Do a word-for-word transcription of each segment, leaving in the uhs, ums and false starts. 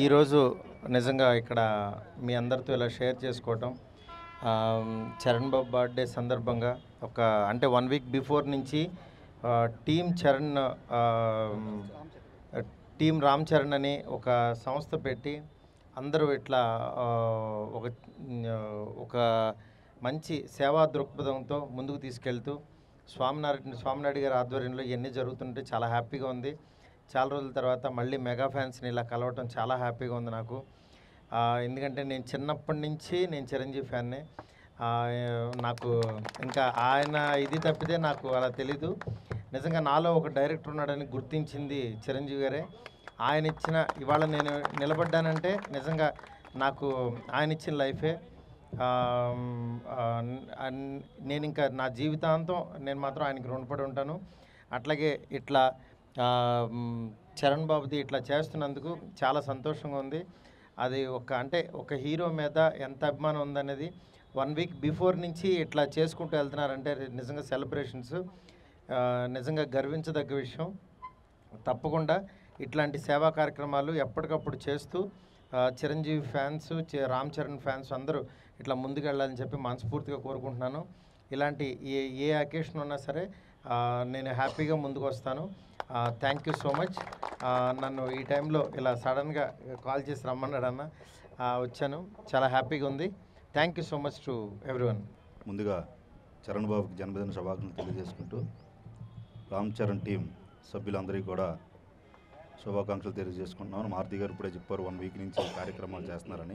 ఈరోజు నిజంగా ఇక్కడ మీ అందరితో ఇలా షేర్ చేసుకోవటం చరణ్ బాబు బర్త్డే సందర్భంగా ఒక అంటే వన్ వీక్ బిఫోర్ నుంచి టీమ్ చరణ్ టీమ్ రామ్ చరణ్ అని ఒక సంస్థ పెట్టి అందరూ ఇట్లా ఒక ఒక మంచి సేవా దృక్పథంతో ముందుకు తీసుకెళ్తూ స్వామినారాయణ స్వామినాయుడు గారి ఆధ్వర్యంలో ఇవన్నీ జరుగుతుంటే చాలా హ్యాపీగా ఉంది. చాలా రోజుల తర్వాత మళ్ళీ మెగా ఫ్యాన్స్ని ఇలా కలవటం చాలా హ్యాపీగా ఉంది నాకు. ఎందుకంటే నేను చిన్నప్పటి నుంచి నేను చిరంజీవి ఫ్యాన్నే. నాకు ఇంకా ఆయన ఇది తప్పితే నాకు అలా తెలీదు. నిజంగా నాలో ఒక డైరెక్టర్ ఉన్నాడని గుర్తించింది చిరంజీవి గారే. ఆయన ఇచ్చిన ఇవాళ నేను నిలబడ్డానంటే నిజంగా నాకు ఆయన ఇచ్చిన లైఫే. నేను ఇంకా నా జీవితాంతం నేను మాత్రం ఆయనకి రుణపడి ఉంటాను. అట్లాగే ఇట్లా చరణ్ బాబుది ఇట్లా చేస్తున్నందుకు చాలా సంతోషంగా ఉంది. అది ఒక అంటే ఒక హీరో మీద ఎంత అభిమానం ఉందనేది వన్ వీక్ బిఫోర్ నుంచి ఇట్లా చేసుకుంటూ వెళ్తున్నారంటే నిజంగా సెలబ్రేషన్స్ నిజంగా గర్వించదగ్గ విషయం. తప్పకుండా ఇట్లాంటి సేవా కార్యక్రమాలు ఎప్పటికప్పుడు చేస్తూ చిరంజీవి ఫ్యాన్స్ రామ్ చరణ్ ఫ్యాన్స్ అందరూ ఇట్లా ముందుకు వెళ్ళాలని చెప్పి మనస్ఫూర్తిగా కోరుకుంటున్నాను. ఇలాంటి ఏ ఏ అకేషన్ ఉన్నా సరే నేను హ్యాపీగా ముందుకు వస్తాను. Thank you so much. నన్ను ఈ టైంలో ఇలా సడన్గా కాల్ చేసి రమ్మన్నాడన్న వచ్చాను. చాలా హ్యాపీగా ఉంది. Thank you so much to everyone. ముందుగా చరణ్ బాబుకి జన్మదిన శుభాకాంక్షలు తెలియజేసుకుంటూ రామ్ చరణ్ టీం సభ్యులందరికీ కూడా శుభాకాంక్షలు తెలియజేసుకుంటున్నాను. మారుతి గారు ఇప్పుడే చెప్పారు వన్ వీక్ నుంచి కార్యక్రమాలు చేస్తున్నారని.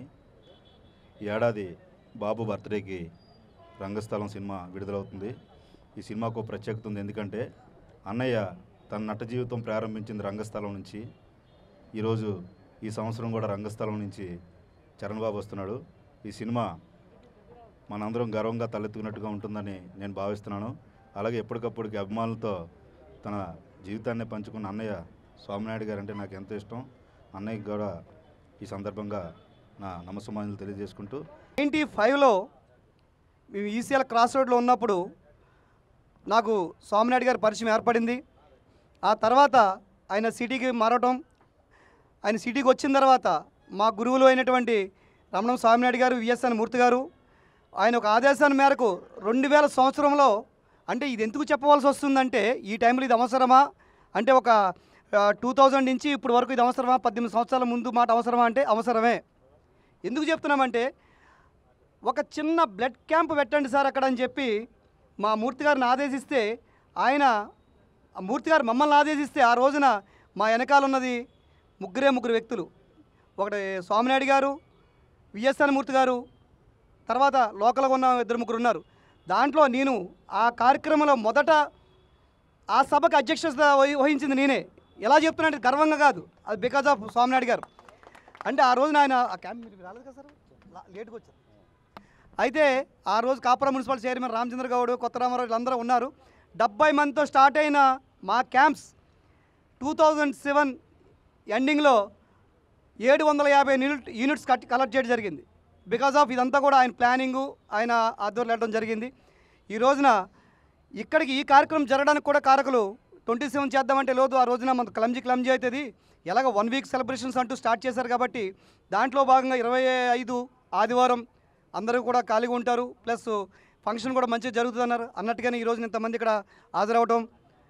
ఈ ఏడాది బాబు బర్త్డేకి రంగస్థలం సినిమా విడుదలవుతుంది. ఈ సినిమాకు ప్రత్యేకత ఉంది. ఎందుకంటే అన్నయ్య తన నట జీవితం ప్రారంభించింది రంగస్థలం నుంచి. ఈరోజు ఈ సంవత్సరం కూడా రంగస్థలం నుంచి చరణ్ బాబు వస్తున్నాడు. ఈ సినిమా మనందరం గర్వంగా తలెత్తుకున్నట్టుగా ఉంటుందని నేను భావిస్తున్నాను. అలాగే ఎప్పటికప్పటికి అభిమానులతో తన జీవితాన్ని పంచుకున్న అన్నయ్య స్వామినాయుడు గారు అంటే నాకు ఎంతో ఇష్టం. అన్నయ్యకి కూడా ఈ సందర్భంగా నా నమస్సమాన్యులు తెలియజేసుకుంటూ నైంటీ ఫైవ్లో మేము ఈసీఎల్ క్రాస్ రోడ్లో ఉన్నప్పుడు నాకు స్వామినాయుడు గారి పరిచయం ఏర్పడింది. ఆ తర్వాత ఆయన సిటీకి మారటం, ఆయన సిటీకి వచ్చిన తర్వాత మా గురువులు అయినటువంటి రమణం స్వామినాయుడు గారు, విఎస్ఎన్ మూర్తి గారు ఆయన ఒక ఆదేశాల మేరకు రెండు వేల సంవత్సరంలో అంటే ఇది ఎందుకు చెప్పవలసి వస్తుందంటే ఈ టైంలో ఇది అవసరమా అంటే ఒక టూ థౌజండ్ నుంచి ఇప్పుడు వరకు ఇది అవసరమా, పద్దెనిమిది సంవత్సరాల ముందు మాట అవసరమా అంటే అవసరమే. ఎందుకు చెప్తున్నామంటే ఒక చిన్న బ్లడ్ క్యాంప్ పెట్టండి సార్ అక్కడ అని చెప్పి మా మూర్తి గారిని ఆదేశిస్తే ఆయన మూర్తి గారు మమ్మల్ని ఆదేశిస్తే ఆ రోజున మా వెనకాల ఉన్నది ముగ్గురే ముగ్గురు వ్యక్తులు. ఒకటి స్వామినాయుడు గారు, విఎస్ఎన్ మూర్తి గారు, తర్వాత లోకల్గా ఉన్న ఇద్దరు ముగ్గురు ఉన్నారు. దాంట్లో నేను ఆ కార్యక్రమంలో మొదట ఆ సభకు అధ్యక్షత వహించింది నేనే. ఎలా చెప్తున్నానంటే గర్వంగా కాదు, అది బికాజ్ ఆఫ్ స్వామినాయుడు గారు. అంటే ఆ రోజున ఆయన ఆ క్యాంప్ మీరు రాలేదు కదా సార్, లేట్గా వచ్చారు. అయితే ఆ రోజు కాపురం మున్సిపల్ చైర్మన్ రామచంద్ర గౌడ్, కొత్త రామారావు వీళ్ళందరూ ఉన్నారు. డెబ్బై మందితో స్టార్ట్ అయిన మా క్యాంప్స్ టూ థౌజండ్ సెవెన్ ఎండింగ్లో ఏడు వందల యాభై యూనిట్ యూనిట్స్ కట్ కలెక్ట్ చేయడం జరిగింది. బికాజ్ ఆఫ్ ఇదంతా కూడా ఆయన ప్లానింగు, ఆయన ఆధ్వర్యంలో వెళ్ళడం జరిగింది. ఈ రోజున ఇక్కడికి ఈ కార్యక్రమం జరగడానికి కూడా కారకులు ట్వంటీ సెవెన్ చేద్దామంటే లేదు, ఆ రోజున మనకు క్లమ్జీ క్లమ్జీ అవుతుంది, ఎలాగ వన్ వీక్ సెలబ్రేషన్స్ అంటూ స్టార్ట్ చేశారు కాబట్టి దాంట్లో భాగంగా ఇరవై ఐదు ఆదివారం అందరూ కూడా ఖాళీగా ఉంటారు, ప్లస్ ఫంక్షన్ కూడా మంచిగా జరుగుతుంది అన్నారు. అన్నట్టుగానే ఈరోజు ఇంతమంది ఇక్కడ హాజరవడం,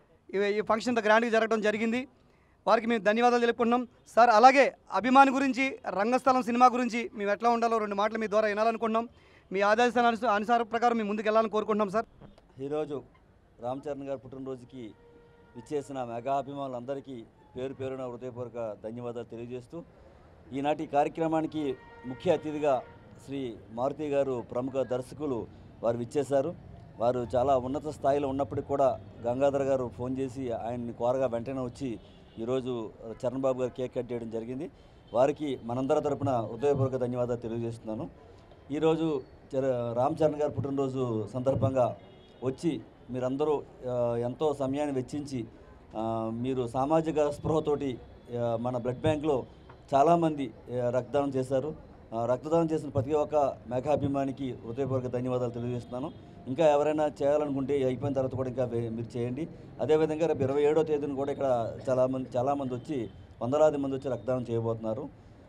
ఈ ఫంక్షన్ ఇంత గ్రాండ్గా జరగడం జరిగింది. వారికి మేము ధన్యవాదాలు తెలుపుకుంటున్నాం సార్. అలాగే అభిమాని గురించి, రంగస్థలం సినిమా గురించి మేము ఎట్లా ఉండాలో రెండు మాటలు మీ ద్వారా వినాలనుకుంటున్నాం. మీ ఆదేశాల అనుసార ప్రకారం మేము ముందుకు వెళ్ళాలని కోరుకుంటున్నాం సార్. ఈరోజు రామ్ చరణ్ గారి పుట్టినరోజుకి విచ్చేసిన మెగా అభిమానులందరికీ పేరు పేరున హృదయపూర్వక ధన్యవాదాలు తెలియజేస్తూ ఈనాటి కార్యక్రమానికి ముఖ్య అతిథిగా శ్రీ మారుతి గారు ప్రముఖ దర్శకులు వారు విచ్చేశారు. వారు చాలా ఉన్నత స్థాయిలో ఉన్నప్పటికీ కూడా గంగాధర్ గారు ఫోన్ చేసి ఆయన్ని కోరగా వెంటనే వచ్చి ఈరోజు చరణ్ బాబు గారు కేక్ కట్ చేయడం జరిగింది. వారికి మనందరి తరపున హృదయపూర్వక ధన్యవాదాలు తెలియజేస్తున్నాను. ఈరోజు రామ్ చరణ్ గారి పుట్టినరోజు సందర్భంగా వచ్చి మీరందరూ ఎంతో సమయాన్ని వెచ్చించి మీరు సామాజిక స్పృహతోటి మన బ్లడ్ బ్యాంక్లో చాలామంది రక్తదానం చేశారు. రక్తదానం చేసిన ప్రతి ఒక్క మెగాభిమానికి హృదయపూర్వక ధన్యవాదాలు తెలియజేస్తున్నాను. ఇంకా ఎవరైనా చేయాలనుకుంటే అయిపోయిన తర్వాత కూడా ఇంకా మీరు చేయండి. అదేవిధంగా రేపు ఇరవై ఏడో తేదీన కూడా ఇక్కడ చాలామంది చాలామంది వచ్చి వందలాది మంది వచ్చి రక్తదానం చేయబోతున్నారు.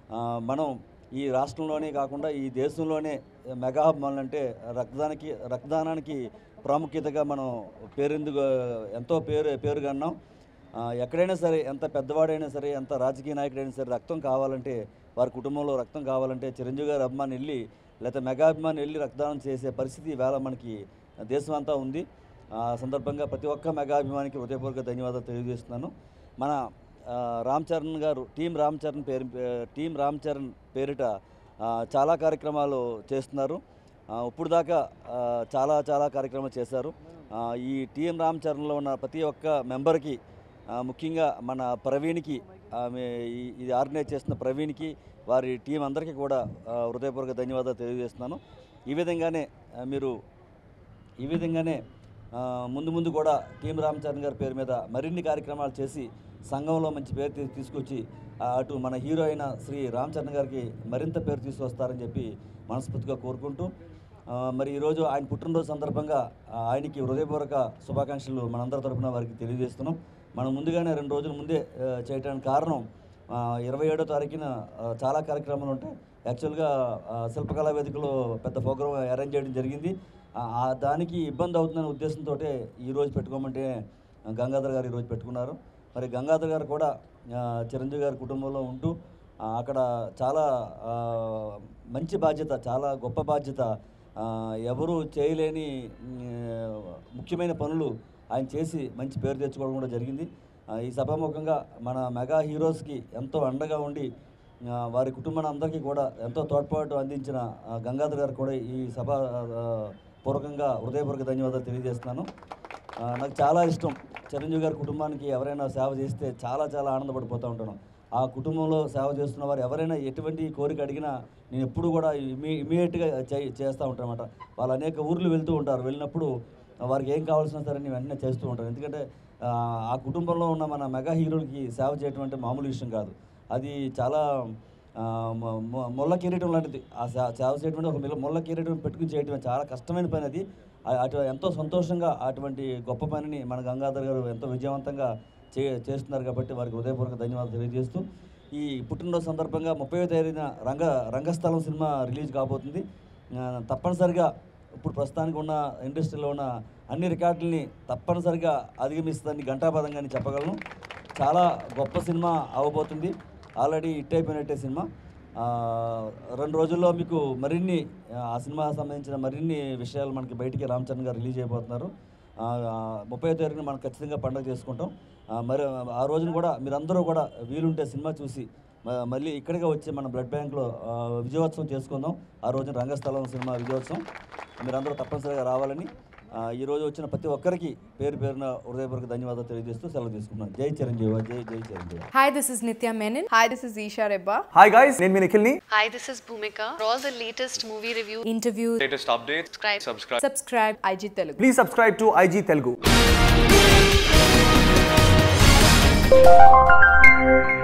మనం ఈ రాష్ట్రంలోనే కాకుండా ఈ దేశంలోనే మెగా అభిమానులు అంటే రక్తదానికి రక్తదానానికి ప్రాముఖ్యతగా మనం పేరెందుకు ఎంతో పేరు పేరుగన్నాం. ఎక్కడైనా సరే, ఎంత పెద్దవాడైనా సరే, ఎంత రాజకీయ నాయకుడైనా సరే, రక్తం కావాలంటే, వారి కుటుంబంలో రక్తం కావాలంటే చిరంజీవి గారి అభిమాని వెళ్ళి లేకపోతే మెగా అభిమాని వెళ్ళి రక్తదానం చేసే పరిస్థితి ఈవేళ మనకి దేశం అంతా ఉంది. ఆ సందర్భంగా ప్రతి ఒక్క మెగా అభిమానికి హృదయపూర్వక ధన్యవాదాలు తెలియజేస్తున్నాను. మన రామ్ చరణ్ గారు టీం రామ్ చరణ్ పేరు టీం రామ్ చరణ్ పేరిట చాలా కార్యక్రమాలు చేస్తున్నారు. ఇప్పుడు దాకా చాలా చాలా కార్యక్రమాలు చేశారు. ఈ టీం రామ్ చరణ్లో ఉన్న ప్రతి ఒక్క మెంబర్కి, ముఖ్యంగా మన ప్రవీణ్కి, ఆమె ఇది ఆర్గనైజ్ చేస్తున్న ప్రవీణ్కి, వారి టీం అందరికీ కూడా హృదయపూర్వక ధన్యవాదాలు తెలియజేస్తున్నాను. ఈ విధంగానే మీరు ఈ విధంగానే ముందు ముందు కూడా టీం రామ్ చరణ్ గారి పేరు మీద మరిన్ని కార్యక్రమాలు చేసి సంఘంలో మంచి పేరు తీసుకొచ్చి అటు మన హీరో అయిన శ్రీ రామ్ చరణ్ గారికి మరింత పేరు తీసుకొస్తారని చెప్పి మనస్ఫూర్తిగా కోరుకుంటూ, మరి ఈరోజు ఆయన పుట్టినరోజు సందర్భంగా ఆయనకి హృదయపూర్వక శుభాకాంక్షలు మనందరి తరపున వారికి తెలియజేస్తున్నాం. మనం ముందుగానే రెండు రోజుల ముందే చేయడానికి కారణం, ఇరవై ఏడో తారీఖున చాలా కార్యక్రమాలు ఉంటాయి. యాక్చువల్గా శిల్పకళా వేదికలో పెద్ద ప్రోగ్రాం అరేంజ్ చేయడం జరిగింది. దానికి ఇబ్బంది అవుతుందనే ఉద్దేశంతో ఈరోజు పెట్టుకోమంటే గంగాధర్ గారు ఈరోజు పెట్టుకున్నారు. మరి గంగాధర్ గారు కూడా చిరంజీవి గారి కుటుంబంలో ఉంటూ అక్కడ చాలా మంచి బాధ్యత, చాలా గొప్ప బాధ్యత, ఎవరు చేయలేని ముఖ్యమైన పనులు ఆయన చేసి మంచి పేరు తెచ్చుకోవడం కూడా జరిగింది. ఈ సభాముఖంగా మన మెగా హీరోస్కి ఎంతో అండగా ఉండి వారి కుటుంబాన్ని అందరికీ కూడా ఎంతో తోడ్పాటు అందించిన గంగాధర్ గారు కూడా ఈ సభ పూర్వకంగా హృదయపూర్వక ధన్యవాదాలు తెలియజేస్తున్నాను. నాకు చాలా ఇష్టం చిరంజీవి గారి కుటుంబానికి ఎవరైనా సేవ చేస్తే చాలా చాలా ఆనందపడిపోతూ ఉంటాను. ఆ కుటుంబంలో సేవ చేస్తున్న వారు ఎవరైనా ఎటువంటి కోరిక అడిగినా నేను ఎప్పుడు కూడా ఇమీ ఇమీడియట్గా చే చేస్తూ ఉంటాను అన్నమాట. వాళ్ళు అనేక ఊర్లు వెళ్తూ ఉంటారు. వెళ్ళినప్పుడు వారికి ఏం కావాల్సిన సరే నేను వెంటనే చేస్తూ ఉంటాను. ఎందుకంటే ఆ కుటుంబంలో ఉన్న మన మెగా హీరోలకి సేవ చేయడం అంటే మామూలు విషయం కాదు. అది చాలా ముళ్ళ కిరీటం లాంటిది. ఆ సేవ చేయడం అంటే ఒక ముళ్ళ కిరీటం పెట్టుకుని చేయడం చాలా కష్టమైన పని. అది అటు ఎంతో సంతోషంగా అటువంటి గొప్ప పనిని మన గంగాధర్ గారు ఎంతో విజయవంతంగా చే చేస్తున్నారు కాబట్టి వారికి హృదయపూర్వక ధన్యవాదాలు తెలియజేస్తూ, ఈ పుట్టినరోజు సందర్భంగా ముప్పై తేదీన రంగ రంగస్థలం సినిమా రిలీజ్ కాబోతుంది. తప్పనిసరిగా ఇప్పుడు ప్రస్తుతానికి ఉన్న ఇండస్ట్రీలో ఉన్న అన్ని రికార్డుల్ని తప్పనిసరిగా అధిగమిస్తుందని ఘంటాపథంగాని చెప్పగలను. చాలా గొప్ప సినిమా అవ్వబోతుంది. ఆల్రెడీ హిట్ అయిపోయినట్టే సినిమా. రెండు రోజుల్లో మీకు మరిన్ని ఆ సినిమాకి సంబంధించిన మరిన్ని విషయాలు మనకి బయటికి రామ్ చరణ్ గారు రిలీజ్ అయిపోతున్నారు. ముప్పై తారీఖున మనం ఖచ్చితంగా పండుగ చేసుకుంటాం. మరి ఆ రోజున కూడా మీరందరూ కూడా వీలుంటే సినిమా చూసి మళ్ళీ ఇక్కడికి వచ్చి మన బ్లడ్ బ్యాంక్లో విజయోత్సవం చేసుకుందాం. ఆ రోజున రంగస్థలం సినిమా విజయోత్సవం మీరందరూ తప్పనిసరిగా రావాలని ఈరోజు వచ్చిన ప్రతి ఒక్కరికి పేరు పేరున హృదయపూర్వక ధన్యవాదాలు తెలియజేస్తూ సెలవు తీసుకున్నాను. జై చిరంజీవి, జై జై Chiranjeevi. Hi, this is Nitya Menon. Hi, this is Isha Rebba. Hi guys, నేను మీ నిఖిల్ని. Hi, this is Bhumika. For all the latest movie reviews, Interview, Latest updates, subscribe. subscribe. subscribe I G Telugu. Please subscribe to I G Telugu.